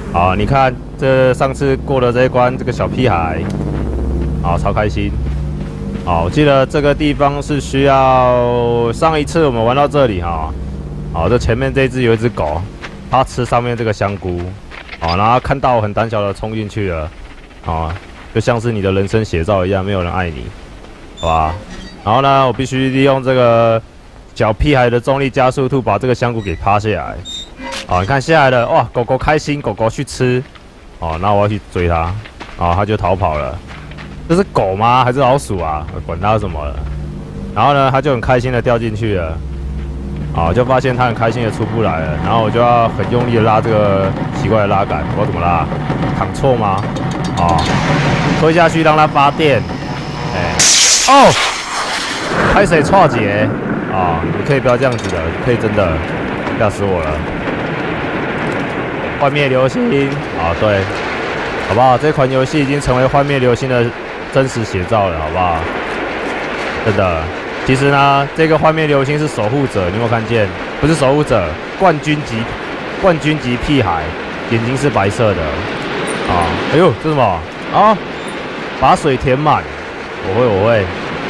好，你看这上次过了这一关，这个小屁孩，好，超开心。好，我记得这个地方是需要上一次我们玩到这里哈。好，这前面这只有一只狗，它吃上面这个香菇，好，然后看到我很胆小的冲进去了，好，就像是你的人生写照一样，没有人爱你，好吧？然后呢，我必须利用这个小屁孩的重力加速度把这个香菇给趴下来。好，你看下来了，哇，狗狗开心，狗狗去吃，哦，那我要去追它，哦，它就逃跑了。这是狗吗？还是老鼠啊？管它什么了。然后呢，它就很开心的掉进去了，啊，就发现它很开心的出不来了。然后我就要很用力的拉这个奇怪的拉杆，我要怎么拉？躺错吗？啊，推下去让它发电。哎，哦，拍谁错节？啊，你可以不要这样子的，可以真的吓死我了。幻灭流星啊，对，好不好？这款游戏已经成为幻灭流星的真实写照了，好不好？真的，其实呢，这个幻灭流星是守护者，你有没有看见？不是守护者，冠军级屁孩，眼睛是白色的啊！哎呦，这是什么啊？把水填满，我会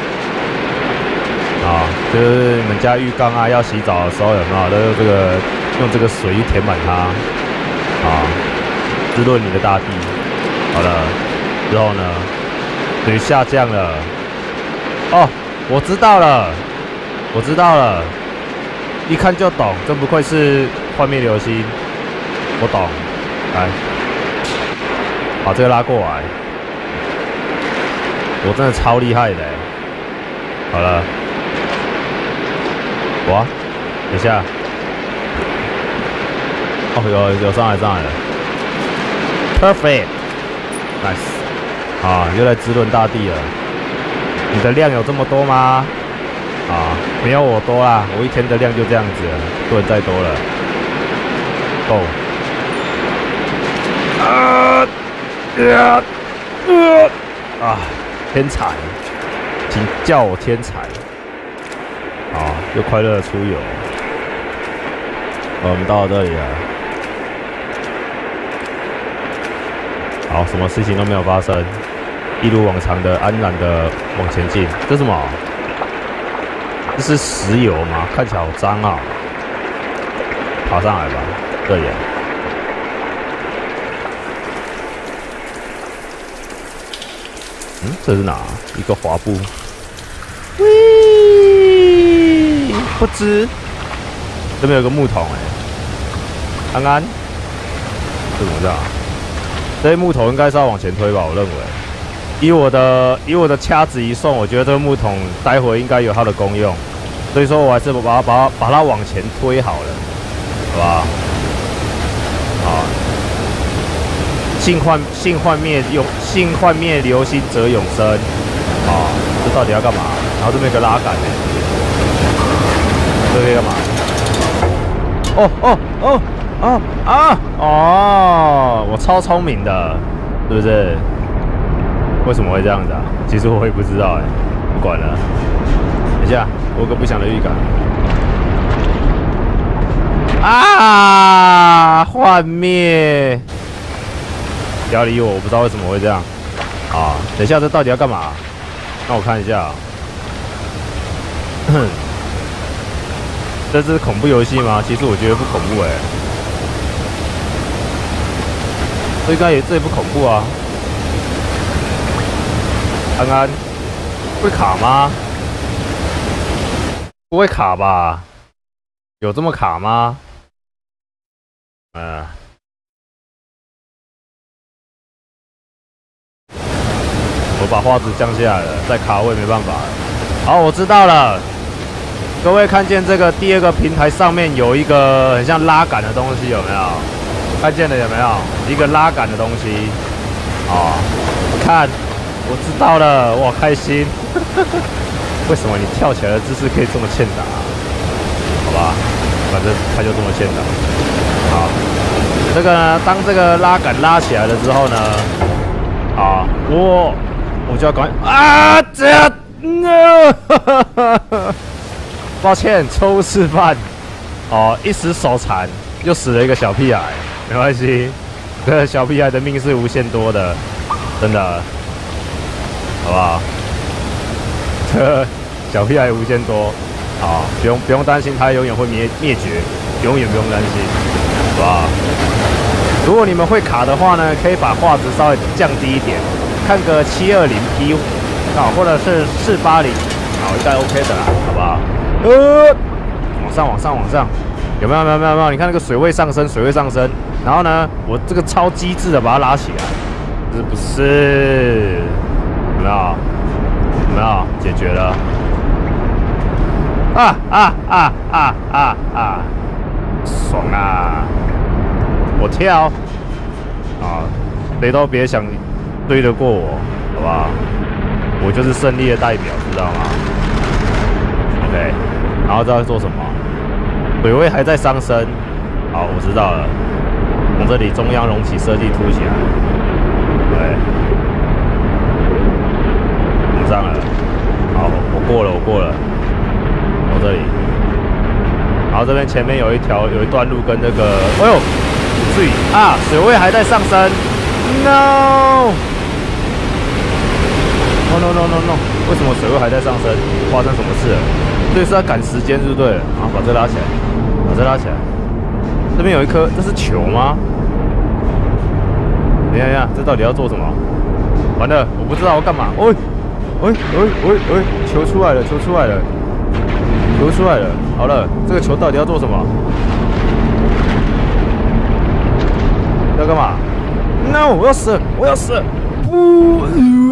啊，就是你们家浴缸啊，要洗澡的时候有没有都用这个水去填满它啊，滋润你的大地。好了，之后呢，水下降了。哦，我知道了，一看就懂，真不愧是幻灭流星，我懂。来，把这个拉过来，我真的超厉害的。好了，哇，等一下，哦，有上来了 ，perfect，nice， 啊，又来滋润大地了。你的量有这么多吗？啊，没有我多啦，我一天的量就这样子了，不能再多了。Go！ 啊，天才，请叫我天才。啊，又快乐的出游。我们到了这里了。好，什么事情都没有发生。一如往常的安然的往前进。这是什么？这是石油吗？看起来好脏啊！爬上来吧，这里。这是哪？一个滑步。喂，不知。这边有个木桶安安，这怎么叫？这些木头应该是要往前推吧？我认为。以我的掐指一算，我觉得这个木桶待会应该有它的功用，所以说我还是把它往前推好了，好吧？啊，性幻灭流星则永生，啊，这到底要干嘛？然后这边有个拉杆这边干嘛？哦，我超聪明的，是不是？为什么会这样子啊？其实我也不知道不管了。等一下，我有个不祥的预感。啊！幻灭！不要理我，我不知道为什么会这样。啊，等一下，这到底要干嘛？让我看一下。这是恐怖游戏吗？其实我觉得不恐怖这也不恐怖啊。安安，会卡吗？不会卡吧？有这么卡吗？我把画质降下来了，再卡我也没办法了。好，我知道了。各位看见这个第二个平台上面有一个很像拉杆的东西，有没有？看见了有没有？一个拉杆的东西。哦，看。我知道了，我好开心。为什么你跳起来的姿势可以这么欠打？好吧，反正他就这么欠打。好，这个呢，当这个拉杆拉起来了之后呢，啊，我就要赶快啊，这样，抱歉，错误示范。哦，一时手残，又死了一个小屁孩，没关系。 这个小屁孩的命是无限多的，真的，好不好？这小屁孩无限多，好，不用担心，他永远会灭绝，永远不用担心，好不好？如果你们会卡的话呢，可以把画质稍微降低一点，看个720P 啊，或者是480，好，应该 OK 的啦，好不好？往上，有没有？你看那个水位上升，然后呢，我这个超机智的把它拉起来，是不是？有没有？解决了。爽啊！我跳啊，谁都别想追得过我，好不好？我就是胜利的代表，知道吗 ？OK， 然后知道做什么？水位还在上升，好，我知道了。从这里中央隆起设计凸起来，对，补上了。好，我过了，到这里。然后这边前面有一段路跟这个，哎呦，注意啊，水位还在上升 ，no， 为什么水位还在上升？发生什么事了？所以是要赶时间，对不对？啊，把这拉起来，这边有一颗，这是球吗？等一下，这到底要做什么？完了，我不知道要干嘛。球出来了！好了，这个球到底要做什么？要干嘛 ？No， 我要死！不，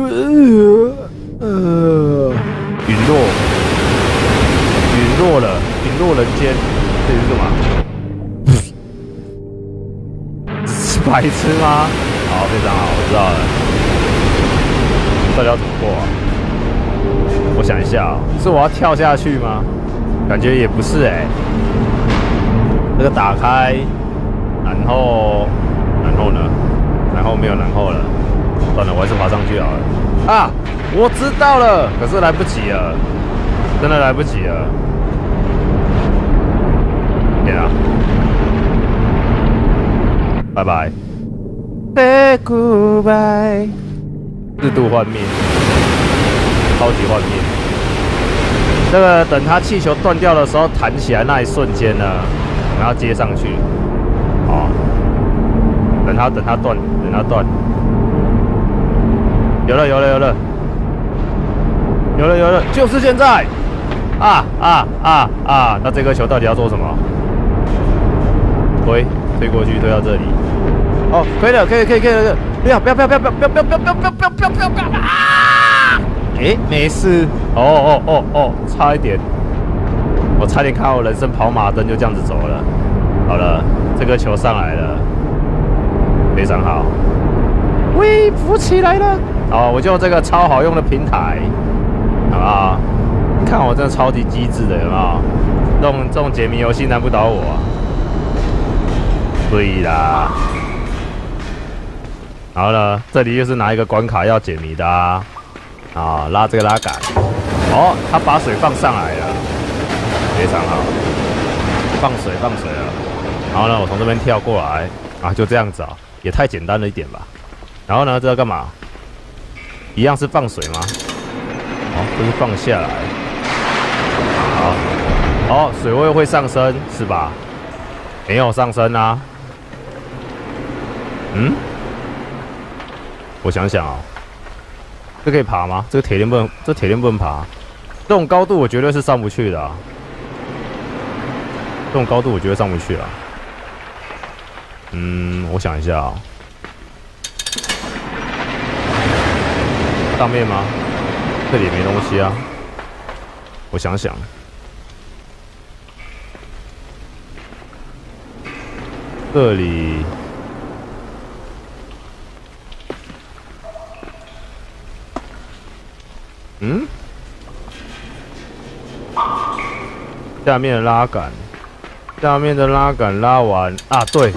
陨落人间，这是干嘛？是白痴吗？好，非常好，我知道了。到底要怎么过啊？我想一下，是我要跳下去吗？感觉也不是哎。这个打开，然后呢？然后没有然后了。算了，我还是爬上去好了。啊，我知道了，可是来不及了，真的来不及了。天啊！拜拜。Say goodbye。4度幻灭，超级幻灭。这个等它气球断掉的时候弹起来那一瞬间呢，我们要接上去。哦，等它断。有了，就是现在！那这颗球到底要做什么？推过去，推到这里。哦，可以了！不要！啊！没事。哦，差一点，我差点看到我人生跑马灯就这样子走了。好了，这个球上来了，非常好。喂，浮起来了。好，我就用这个超好用的平台，好不好？看我真的超级机智的，有没有？这种解谜游戏难不倒我啊！对啦。然后呢，这里又是哪一个关卡要解谜的啊？拉这个拉杆。哦，他把水放上来了，非常好。放水了。然后呢，我从这边跳过来啊，就这样子啊，也太简单了一点吧。然后呢，这要干嘛？一样是放水吗？哦，这是放下来。好，水位会上升是吧？没有上升啊。我想想啊，这可以爬吗？这铁链不能爬。这种高度我绝对是上不去的啊。这种高度我绝对上不去啊。我想一下啊。上面吗？这里没东西啊。我想想。这里。下面的拉杆拉完啊，对，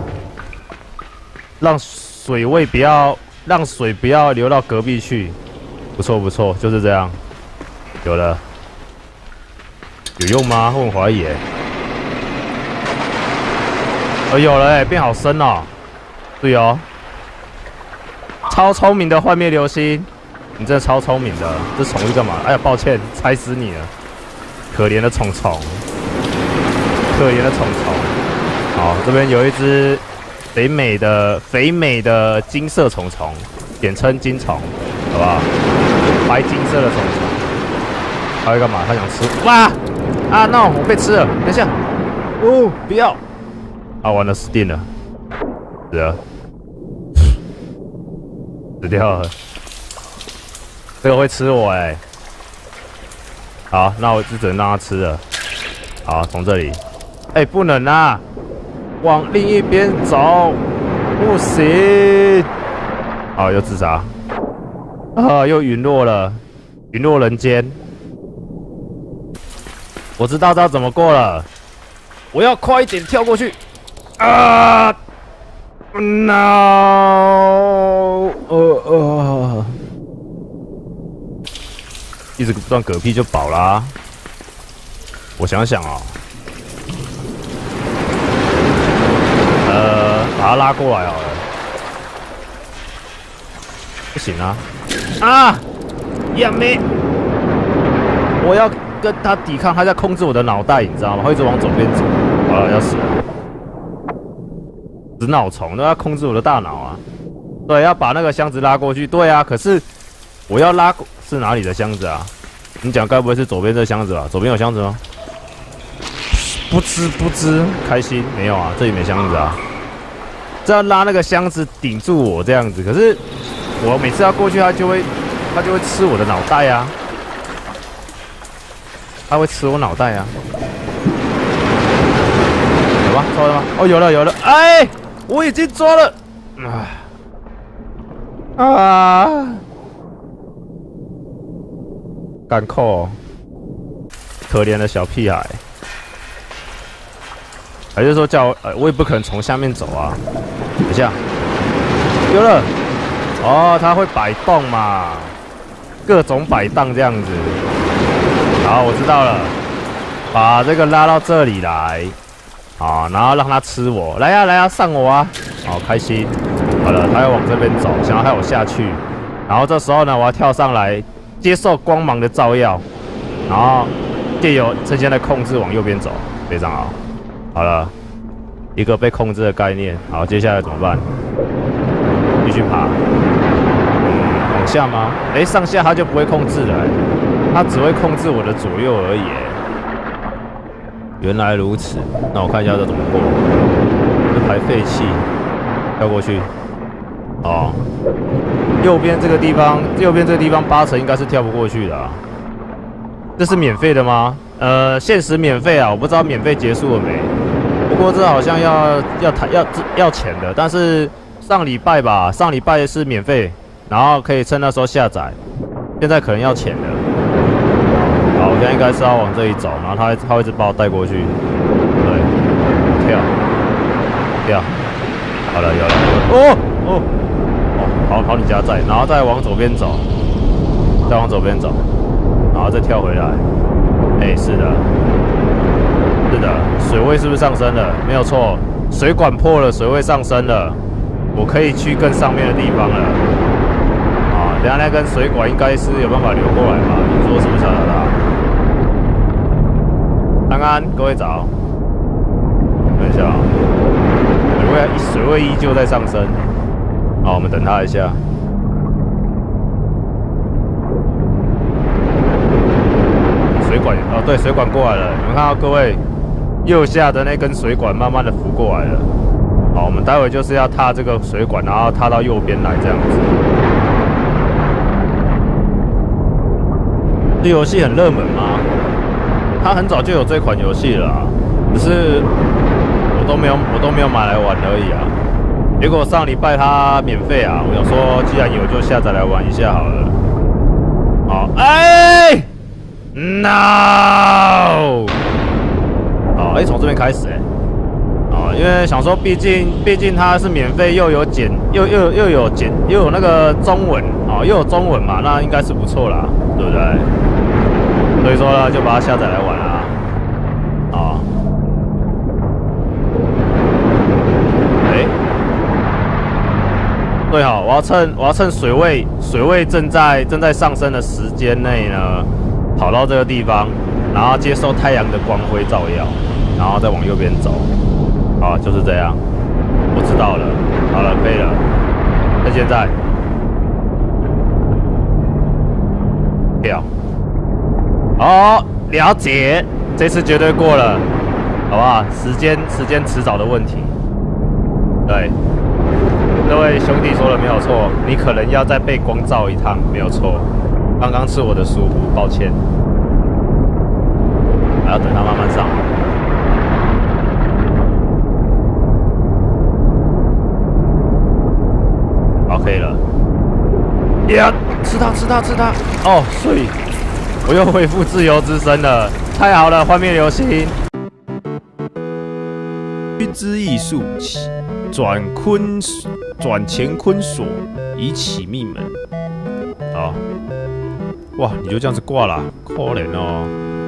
让水不要流到隔壁去，不错，就是这样，有了，有用吗？我很怀疑有了变好深哦， 对哦，超聪明的幻灭流星，你真的超聪明的。这宠物干嘛？哎呀，抱歉，踩死你了，可怜的虫虫，可怜的虫虫。好，这边有一只肥美的金色虫虫，简称金虫，好不好？白金色的虫虫，它会干嘛？它想吃？哇！啊 ，no， 我被吃了！等一下，哦，不要！啊，完了，死定了，死了。死掉了，这个会吃我哎、欸。好，那我就只能让它吃了。好，从这里，哎、欸，不能啊，往另一边走，不行。好，又自杀，啊，又陨落了，陨落人间。我知道这要怎么过了，我要快一点跳过去。啊！ No， 一直不断嗝屁就饱啦。我想想哦，把他拉过来好了。不行啊！啊，也没，我要跟他抵抗，他在控制我的脑袋，你知道吗？会一直往左边走。好了，要死了。 死脑虫都要控制我的大脑啊！对，要把那个箱子拉过去。对啊，可是我要拉是哪里的箱子啊？你讲该不会是左边这箱子吧？左边有箱子吗？不知不知，开心没有啊？这里没箱子啊！这要拉那个箱子顶住我这样子，可是我每次要过去，它就会吃我的脑袋啊！它会吃我脑袋啊！有吗？抓了吗？哦，有了有了！哎！ 我已经抓了，敢扣、哦，可怜的小屁孩，还是说叫我，我也不可能从下面走啊。等一下，有了，哦，它会摆动嘛，各种摆荡这样子。好，我知道了，把这个拉到这里来。 好，然后让它吃我，来呀、啊、来呀、啊，上我啊！好开心，好了，它要往这边走，想要害我下去。然后这时候呢，我要跳上来，接受光芒的照耀，然后借由趁现在控制往右边走，非常好。好了，一个被控制的概念。好，接下来怎么办？继续爬。往下吗？哎，上下它就不会控制了、欸，它只会控制我的左右而已、欸。 原来如此，那我看一下这怎么过。这排废气，跳过去。哦，右边这个地方80%应该是跳不过去的、啊。这是免费的吗？限时免费啊，我不知道免费结束了没。不过这好像要钱的，但是上礼拜是免费，然后可以趁那时候下载，现在可能要钱的。 好，我现在应该是要往这里走，然后他会一直把我带过去。对，跳，好了，有了，好，你家在，然后再往左边走，然后再跳回来。哎，是的，水位是不是上升了？没有错，水管破了，水位上升了，我可以去更上面的地方了。啊，等下那根水管应该是有办法流过来吧？你说是不是啊？ 安安，各位早。等一下啊，水位依旧在上升。好，我们等它一下。水管哦，对，水管过来了。你们看到各位右下的那根水管慢慢的浮过来了。好，我们待会就是要踏这个水管，然后踏到右边来这样子。这游戏很热门吗？ 它很早就有这款游戏了、啊，只是我都没有买来玩而已啊。结果上礼拜它免费啊，我想说既然有就下载来玩一下好了。好，哎 ，no， 好，哎，从这边开始哎，啊，因为想说毕竟它是免费，又有那个中文啊，又有中文嘛，那应该是不错啦，对不对？ 所以说呢，就把它下载来玩啊！啊，哎， 对哈，我要趁水位正在上升的时间内呢，跑到这个地方，然后接受太阳的光辉照耀，然后再往右边走。好，就是这样。我知道了，好了，可以了。那现在，跳。好，了解，这次绝对过了，好不好？时间迟早的问题。对。各位兄弟说的没有错，你可能要再被光照一趟，没有错。刚刚是我的疏忽，抱歉。还要等它慢慢上。OK 了。呀，吃它！哦，所以我又恢复自由之身了，太好了！幻灭流星。须知艺术转乾坤锁，以启密门。好，哇，你就这样子挂了，可怜哦。